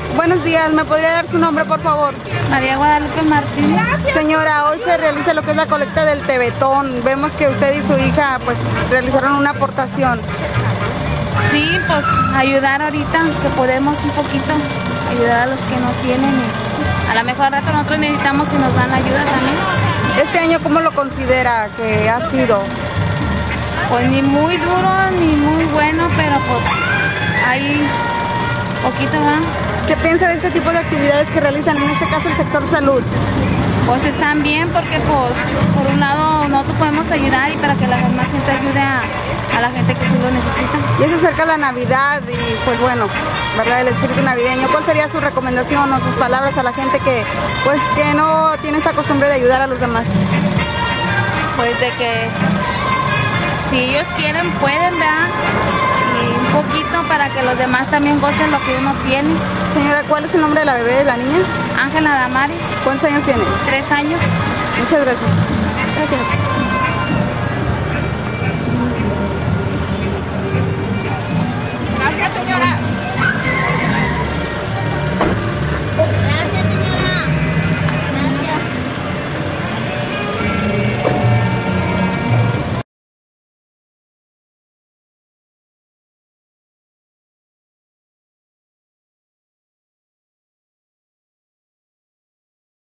Buenos días, ¿me podría dar su nombre, por favor? María Guadalupe Martínez. Señora, hoy se realiza lo que es la colecta del Tevetón. Vemos que usted y su hija pues realizaron una aportación. Sí, pues ayudar ahorita que podemos un poquito, ayudar a los que no tienen. A lo mejor al rato nosotros necesitamos que nos dan ayuda también. Este año, ¿cómo lo considera que ha sido? Pues ni muy duro ni muy bueno, pero pues ahí poquito va. ¿Qué piensa de este tipo de actividades que realizan, en este caso el sector salud? Pues están bien porque pues por un lado nosotros podemos ayudar y para que la demás gente ayude a la gente que sí lo necesita. Ya se acerca la Navidad y pues bueno, ¿verdad? El espíritu navideño. ¿Cuál sería su recomendación o sus palabras a la gente que pues que no tiene esa costumbre de ayudar a los demás? Pues de que si ellos quieren pueden, ¿verdad? Y un poquito para que los demás también gocen lo que uno tiene. Señora, ¿cuál es el nombre de la bebé, de la niña? Ángela Damaris. ¿Cuántos años tiene? 3 años. Muchas gracias. Gracias.